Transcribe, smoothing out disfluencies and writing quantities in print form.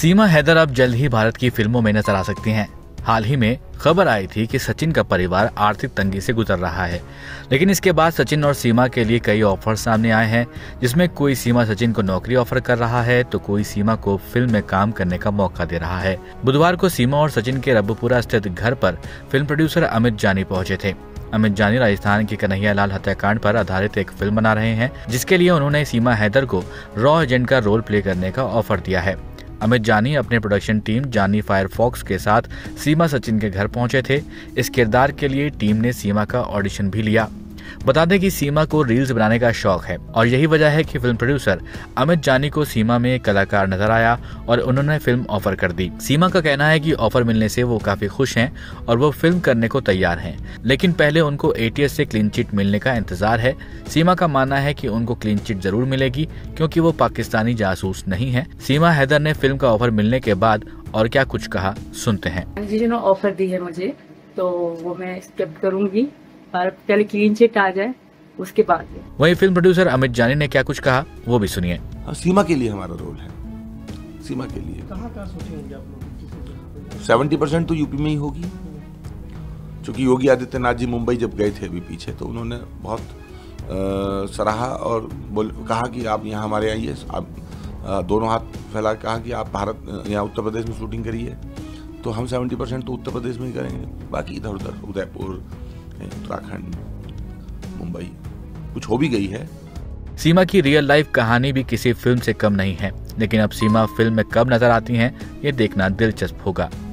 सीमा हैदर अब जल्द ही भारत की फिल्मों में नजर आ सकती हैं। हाल ही में खबर आई थी कि सचिन का परिवार आर्थिक तंगी से गुजर रहा है, लेकिन इसके बाद सचिन और सीमा के लिए कई ऑफर सामने आए हैं, जिसमें कोई सीमा सचिन को नौकरी ऑफर कर रहा है तो कोई सीमा को फिल्म में काम करने का मौका दे रहा है। बुधवार को सीमा और सचिन के रब्बपुरा स्थित घर पर फिल्म प्रोड्यूसर अमित जानी पहुंचे थे। अमित जानी राजस्थान के कन्हैया लाल हत्याकांड पर आधारित एक फिल्म बना रहे हैं, जिसके लिए उन्होंने सीमा हैदर को रॉ एजेंट का रोल प्ले करने का ऑफर दिया है। अमित जानी अपने प्रोडक्शन टीम जानी फायरफॉक्स के साथ सीमा सचिन के घर पहुंचे थे। इस किरदार के लिए टीम ने सीमा का ऑडिशन भी लिया। बता दें कि सीमा को रील्स बनाने का शौक है और यही वजह है कि फिल्म प्रोड्यूसर अमित जानी को सीमा में कलाकार नजर आया और उन्होंने फिल्म ऑफर कर दी। सीमा का कहना है कि ऑफर मिलने से वो काफी खुश हैं और वो फिल्म करने को तैयार हैं, लेकिन पहले उनको ATS से क्लीन चिट मिलने का इंतजार है। सीमा का मानना है कि उनको क्लीन चिट जरूर मिलेगी क्योंकि वो पाकिस्तानी जासूस नहीं है। सीमा हैदर ने फिल्म का ऑफर मिलने के बाद और क्या कुछ कहा, सुनते हैं। जिन्होंने ऑफर दी है मुझे, तो वो मैं एक्सेप्ट करूंगी, पर पहले क्लीन चिट आ जाए उसके बाद। वहीं फिल्म प्रोड्यूसर अमित जानी ने क्या कुछ कहा वो भी सुनिए। सीमा के लिए हमारा रोल है, सीमा के लिए। कहाँ सोचेंगे आप लोग? 70% तो यूपी में ही होगी, क्योंकि योगी आदित्यनाथ जी मुंबई जब गए थे अभी पीछे, तो उन्होंने बहुत सराहा और कहा कि आप यहाँ हमारे आइए, आप दोनों हाथ फैला कहा कि आप भारत यहाँ उत्तर प्रदेश में शूटिंग करिए। तो हम 70% तो उत्तर प्रदेश में ही करेंगे, बाकी इधर उधर उदयपुर, उत्तराखंड, मुंबई कुछ हो भी गई है। सीमा की रियल लाइफ कहानी भी किसी फिल्म से कम नहीं है, लेकिन अब सीमा फिल्म में कब नजर आती हैं ये देखना दिलचस्प होगा।